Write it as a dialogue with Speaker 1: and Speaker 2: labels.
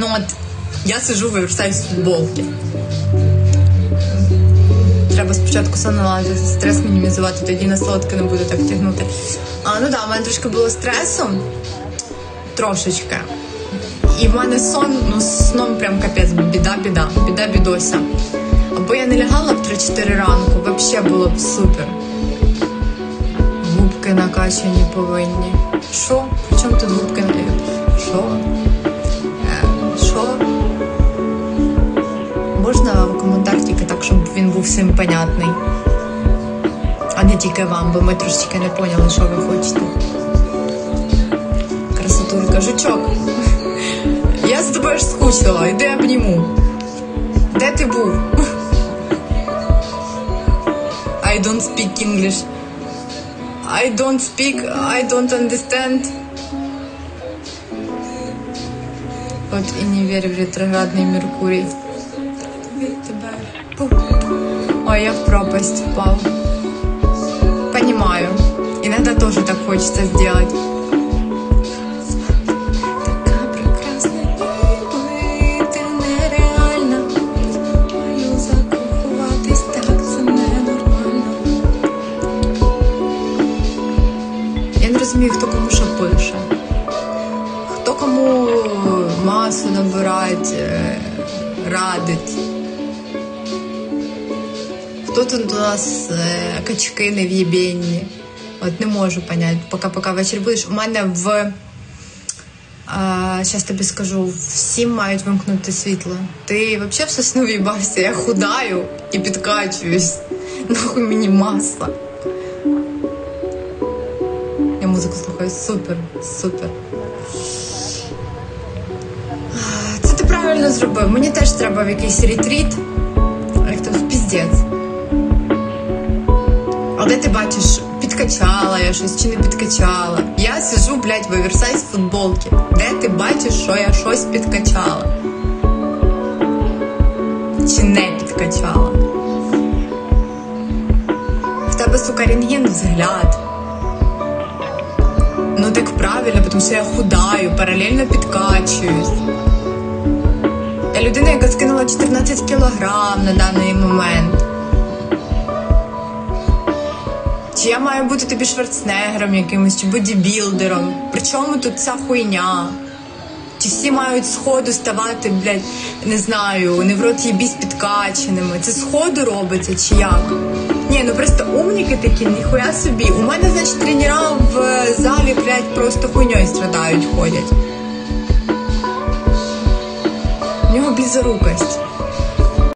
Speaker 1: Ну от, я сижу, виверсаюсь в футболці. Треба спочатку сон наладити, стрес мінімізувати, тоді на солодке не буду так тягнути. Ну так, у мене трошки було стресу. Трошечки. І в мене сон, з сном прям капець, біда-бідося. Або я не лягала в 3-4 ранку, взагалі було б супер. Губки накачані повинні. Що? При чому тут губки надають? Що? Можна в коментар тільки так, щоб він був всім понятний. А не тільки вам, бо ми трошечки не поняли, що ви хочете. Красотулька, жучок. Я за тобою ж скучила, іди обніму. Де ти був? I don't speak English. I don't understand. От і не вірю в ретроградний Меркурій. Ой, я в пропасть впал. Понимаю. Иногда тоже так хочется сделать. Такая прекрасная, ты нереальна. Мою закохуватись, так це ненормально. Я не розумію, хто кому що пише. Хто кому масу набирать, радить. Хто тут у нас качки нев'єбєнні? От не можу поняти, поки вечір будеш. У мене зараз тобі скажу, всім мають вимкнути світло. Ти взагалі в сосну в'їбався, я худаю і підкачуюсь. Нахуй мені масла. Я музику слухаю, супер. Це ти правильно зробив. Мені теж треба в якийсь ретріт. Як то в піздець. А де ти бачиш, підкачала я щось чи не підкачала? Я сижу, блядь, в оверсайз футболці. Де ти бачиш, що я щось підкачала? Чи не підкачала? В тебе, сука, рентген взгляд. Ну так правильно, тому що я худаю, паралельно підкачуюсь. Я людина, яка скинула 14 кілограм на даний момент. Чи я маю бути тобі Шварценеггером якимось, чи бодібілдером? Причому тут ця хуйня? Чи всі мають сходу ставати, блядь, не знаю, не в рот їбісь підкаченими? Це сходу робиться, чи як? Ні, ну просто умніки такі, ніхуя собі. У мене, значить, тренера в залі, блядь, просто хуйньою страдають, ходять. У нього близорукость.